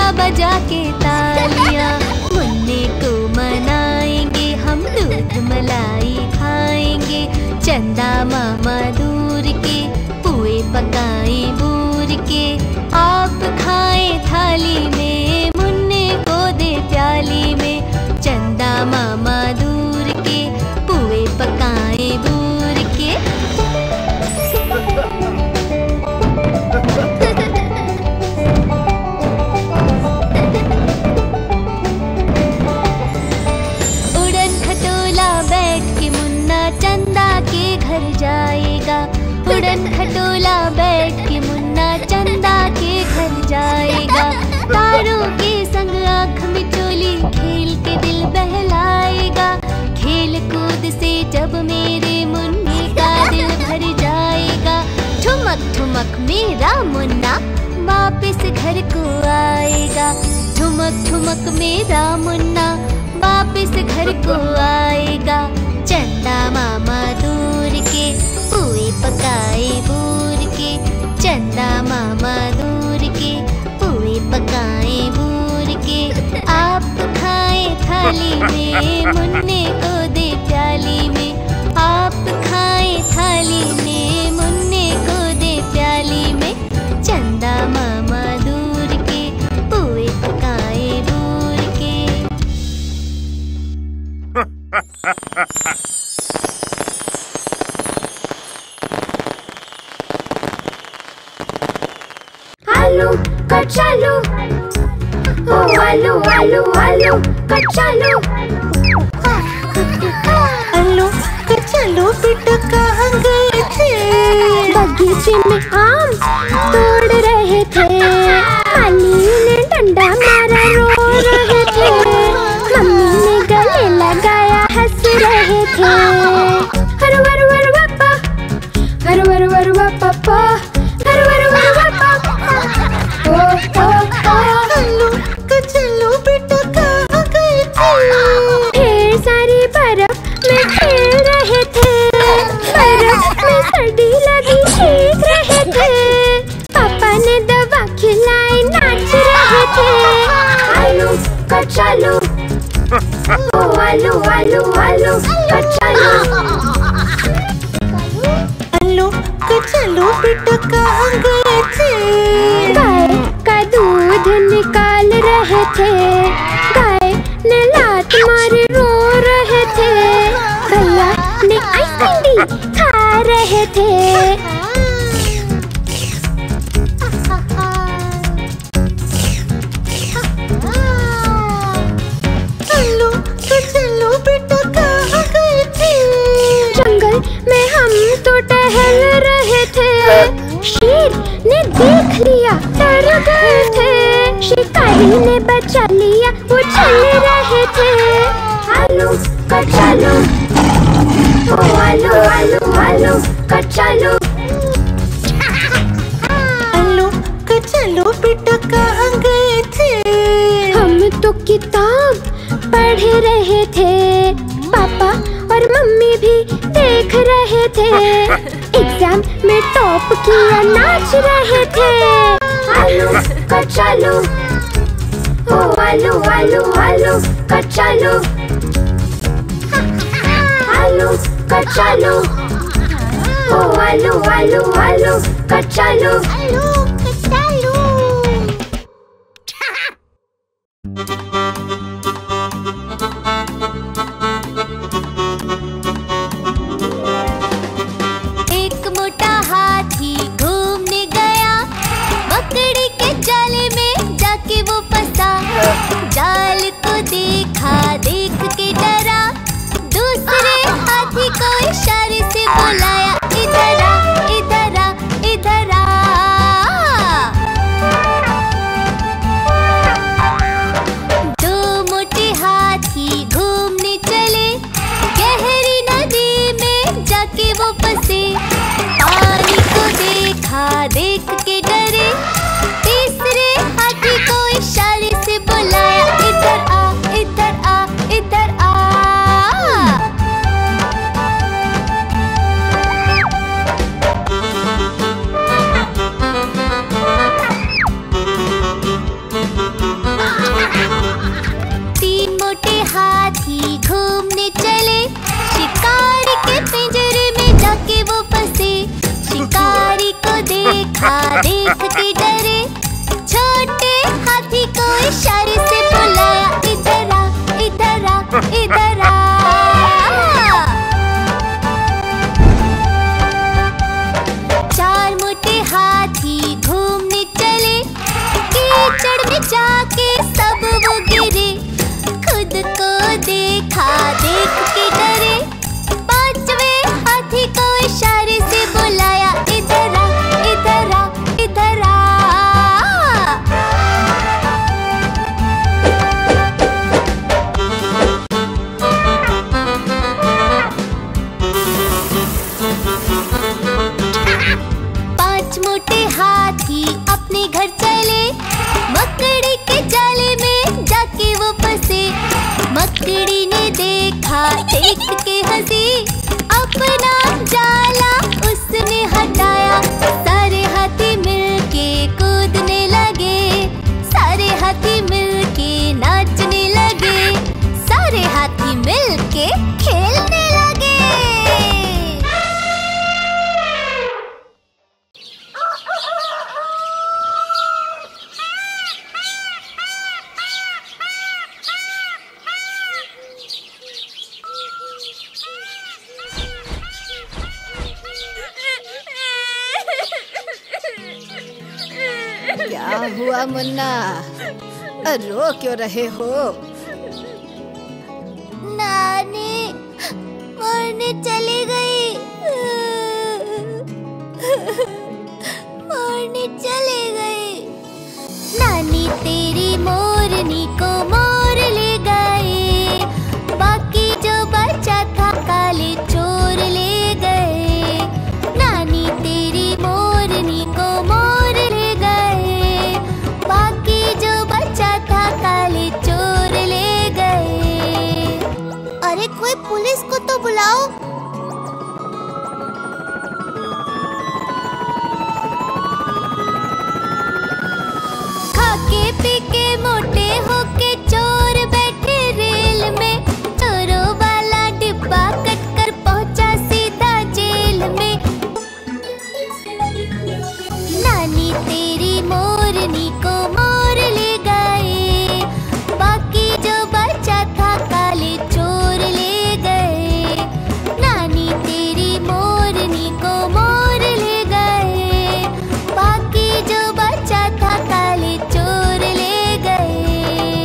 बजा के तालियां, मुन्ने को मनाएंगे हम, दूध मलाई खाएंगे। चंदा मामा दूर के पुए पकाए बूर के, आप खाए थाली में, मुन्ने को दे प्याली में। चंदा मामा दूर के पुए पकाए बूर के। उड़न खटोला बैठ के मुन्ना चंदा के घर जाएगा। उड़न खटोला बैठ के मुन्ना चंदा के घर जाएगा। तारों के संग आँख में चोली खेल के दिल बहलाएगा। खेल कूद से जब मेरे मुन्ने का दिल भर जाएगा। ठुमक ठुमक मेरा मुन्ना वापस घर को आएगा। ठुमक ठुमक मेरा मुन्ना वापस घर को आएगा। चंदा मामा दूर के पुए पकाए बूर के। चंदा मामा दूर के पुए पकाए बूर के। आप खाए थाली में, मुन्ने को दे प्याली में। आप खाए थाली में, मुन्ने को दे प्याली में। चंदा मामा दूर के पुए पकाए बूर के। आलू कचालू, ओ आलू आलू आलू कचालू। आलू कचालू बेटा कहाँ गए थे? बगीचे में आम तोड़ रहे थे। माली ने डंडा मारा रो रहे थे। मम्मी ने गले लगाया हंस रहे थे। हर वर वर पापा, हर वर वर पापा, हर वर वर पापा। ओ ओ ओ आलू कचालू बेटा कहाँ गए थे? ढेर सारी बर्फ में खेल रहे थे। बर्फ में सर्दी लगी भीग रहे थे। पापा ने दवा खिलाई नाच रहे थे। आलू कचालू, ओ आलू आलू आलू कचालू। आलू कचालू बेटा कहाँ गए थे? गाय का दूध निकाल रहे थे। गाय ने लात मारी रो रहे थे। भैया ने आइसक्रीम दी खा रहे थे। आलू कचालू बेटा कहाँ गए थे? जंगल में हम तो टहल रहे थे। शेर ने देख लिया डर गए थे। शिकारी ने बचा लिया वो चल रहे थे। आलू कचालू, ओ आलू आलू आलू कचालू। आलू कचालू बेटा कहाँ गए थे? हम तो किताब पढ़ रहे थे। पापा और मम्मी भी देख रहे थे। एग्जाम में टॉप किया नाच रहे थे। आलू कचालू, ओ आलू आलू आलू कचालू। आलू कचालू, ओ आलू आलू आलू कचालू। आलू कचालू। एक मोटा हाथी घूमने गया। मकड़ी के जाले में जाके वो फंसा। जाल को देखा, देख के डरा। दूसरे हाथी को इशारे से बुलाया, इधर आ इधर आ इधर आ। दो मोटे हाथी घूमने चले। गहरी नदी में जाके वो फंसे। पानी को देखा, देख के डरे। तीसरे हाथी को इशारे से बुलाया, इधर आ इधर आ इधर आ। घूमने चले, शिकारी के पिंजरे में जाके वो फंसे। शिकारी को देखा, देख के डरे, छोटे हाथी को इशारे से बुलाया, इधर आ, इधर आ, इधर आ। चार मोटे हाथी घूमने चले, कीचड़ में जाके सब वो गिरे, खुद को देखा, देख के डरे, पांचवें हाथी को इशारे से बुलाया, इधर आ, इधर आ, इधर आ। पांच मोटे हाथी अपने घर चले, मकड़ी के जाले में जाके वो फंसे। मकड़ी ने देखा, देख के हंसी, अपना जाला उसने हटाया। सारे हाथी मिलके कूदने लगे, सारे हाथी मिलके नाचने लगे, सारे हाथी मिलके खेलने लगे। क्या हुआ मुन्ना, रो क्यों रहे हो? नानी मरने चली गई, मरने चली गई। नानी तेरी मोरनी को मोर ले गए, बाकी जो बचा था काले चोर ले गए। नानी तेरी मोरनी को मोर ले गए, बाकी जो बचा था काले चोर ले गए। अरे कोई पुलिस को तो बुलाओ। खाके पी के मोटे होके चोर बैठे रेल में, चोरों वाला डिब्बा कट कर पहुंचा सीधा जेल में। नानी तेरी मोरनी को मोर ले गए, बाकी जो बचा था काले चोर ले गए। नानी तेरी मोरनी को मोर ले गए, बाकी जो बचा था काले चोर ले गए।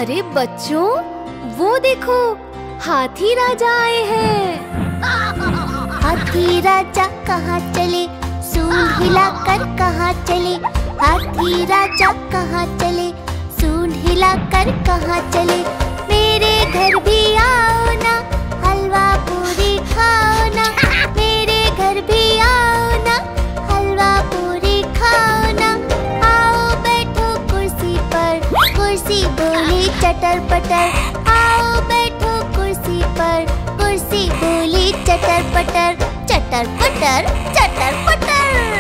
अरे बच्चों, वो देखो, हाथी राजा आए हैं। हाथी राजा कहाँ चले, सूंड हिलाकर कहाँ चले। हाथी राजा कहाँ चले, सूंड हिलाकर कहाँ चले। मेरे घर भी आओ ना, हलवा पूरी खाओ ना। मेरे घर भी आओ ना, हलवा पूरी खाओ ना। आओ बैठो कुर्सी पर, कुर्सी बोली चटर पटर। आओ बैठो कुर्सी पर, कुर्सी बोली चटर पटर। चटर पटर चटर पटर।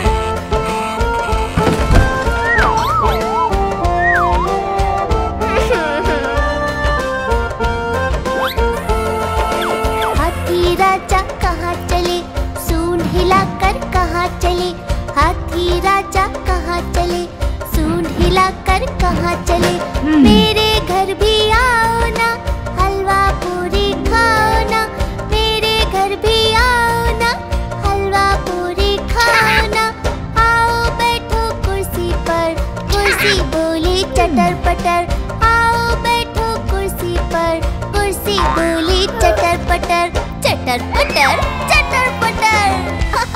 हाथी राजा कहाँ चले, सूंड हिलाकर कहाँ चले। हाथी राजा कहाँ चले, सूंड हिलाकर कहाँ चले। मेरे घर भी आओ ना, हलवा पूरी खाओ ना। मेरे घर भी आओ ना, हलवा पूरी खाओ ना। आओ बैठो कुर्सी पर, कुर्सी बोली चटर पटर। आओ बैठो कुर्सी पर, कुर्सी बोली चटर पटर। चटर पटर चटर पटर।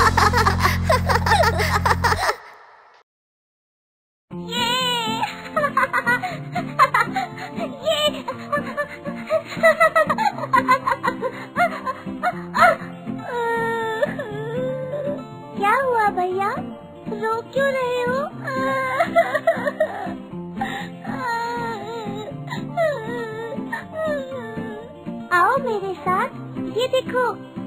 क्या हुआ भैया, रो क्यों रहे हो? आओ मेरे साथ, ये देखो।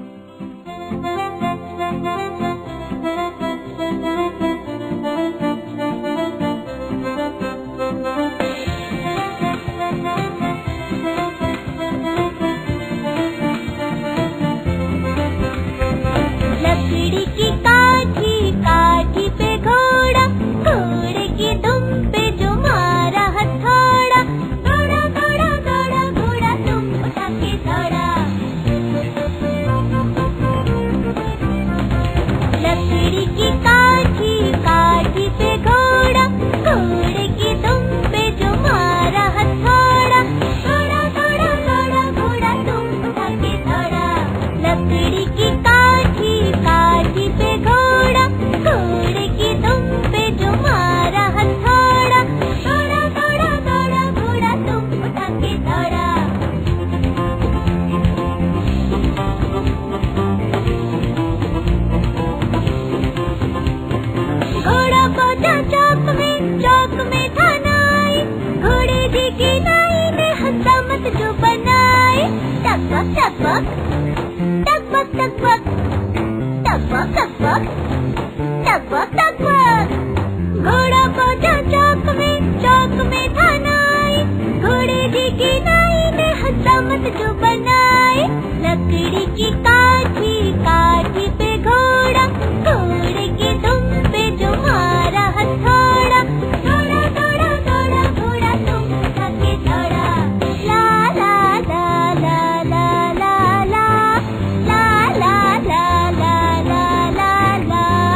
लकड़ी की काठी, काठी पे घोड़ा, घोड़े की दुम पे जो मारा हथौड़ा। दौड़ा दौड़ा दौड़ा घोड़ा, तुम उठा के दौड़ा। लकड़ी की काठी, काठी पे घोड़ा, घोड़े की दुम पे जो मारा हथौड़ा। दौड़ा दौड़ा दौड़ा घोड़ा, तुम उठा के दौड़ा। लकड़ी की काठी, काठी पे घोड़ा, घोड़े की दुम पे जो मारा हथौड़ा। दौड़ा दौड़ा दौड़ा घोड़ा, तुम उठा के दौड़ा। घोड़ा पहुंचा चौक में, चौक में था नाई। घोड़े जी की नाई ने हंसामत जो बनाई। टकबक टकबक टकबक टकबक टकबक टकबक टकबक टकबक। घोड़ा पहुंचा चौक में, चौक में था नाई। घोड़े जी की नाई ने हंसामत जो बनाई। लकड़ी की काठी, काठी पे घोड़ा, घोड़े की दुम पे जो मारा हथौड़ा। दौड़ा दौड़ा दौड़ा घोड़ा, तुम उठा के दौड़ा। ला ला ला ला ला ला ला ला ला ला ला ला ला।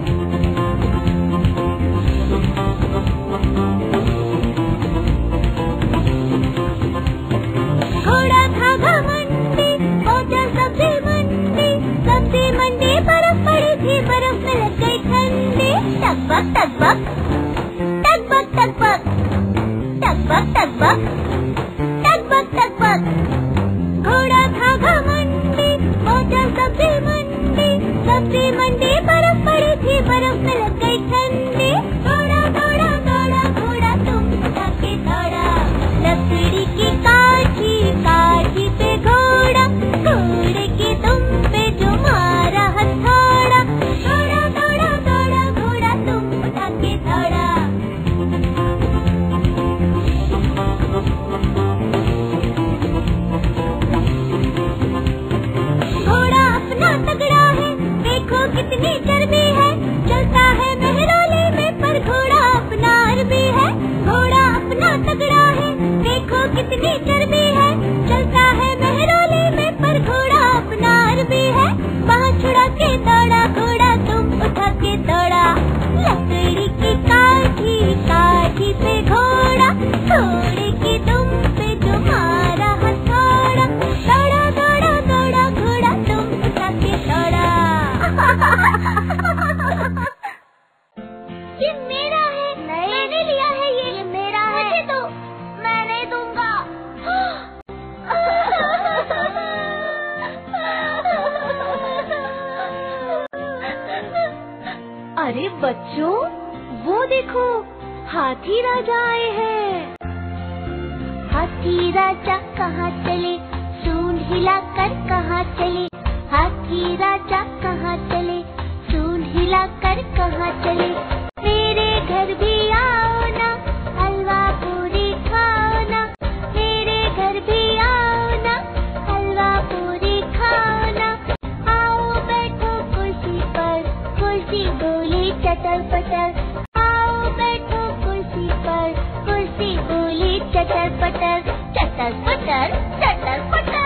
घोड़ा था घमंडी, पहुंचा सब्जी मंडी। सब्जी मंडी बर्फ पड़ी थी, बर्फ में लग गई ठंडी। टकबक टकबक टकबक टकबक टकबक टकबक टकबक टकबक। घोड़ा था घमंडी, पहुंचा सब्जी मंडी। सब्जी मंडी बर्फ पड़ी थी, बर्फ में लग गई ठंडी। दौड़ा दौड़ा दौड़ा घोड़ा, तुम उठा के दौड़ा। लकड़ी की काठी, काठी पे घोड़ा, घोड़े की दुम पे जो मारा हथौड़ा। दौड़ा दौड़ा दौड़ा घोड़ा, तुम उठा के दौड़ा। घोड़ा अपना तगड़ा है, देखो कितनी चर्बी है। चलता है मेहरोले में, पर घोड़ा अपना अरबी है। घोड़ा अपना तगड़ा है, देखो कितनी चर्बी है। चलता है मेहरोले में, पर घोड़ा अपना अरबी है। बाँह छुड़ा के दौड़ा घोड़ा, तुम उठा के दौड़ा। लकड़ी की काठी, काठी पे घोड़ा, घोड़े की दुम बच्चों, वो देखो, हाथी राजा आए हैं। हाथी राजा कहाँ चले, सूंड हिलाकर कहाँ चले। हाथी राजा कहाँ चले, सूंड हिलाकर कहाँ चले। मेरे घर भी आओ ना, हलवा पूरी खाओ ना। मेरे घर भी आओ ना, हलवा पूरी खाओ ना। आओ बैठो कुर्सी पर, कुर्सी बोली चटर पटर। आओ बैठो कुर्सी पर, कुर्सी बोली चटर पटर। चटर पटर, चटर पटर।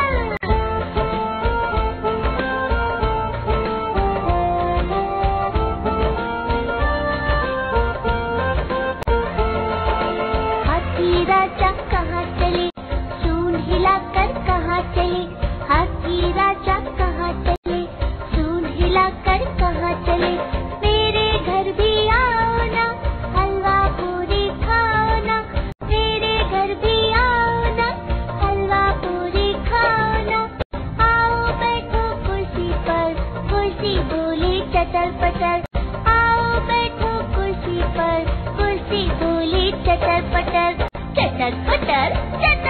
हाथी राजा कहाँ चले, सूंड हिलाकर कहाँ चले। हाथी राजा कहाँ चले, सूंड हिलाकर कहाँ चले। मेरे घर भी आओ ना, हलवा पूरी खाओ ना। मेरे घर भी आओ ना, हलवा पूरी खाओ ना। आओ बैठो कुर्सी पर, कुर्सी बोली चटर पटर। आओ बैठो कुर्सी पर, कुर्सी बोली चटर पटर। चटर पटर, चटर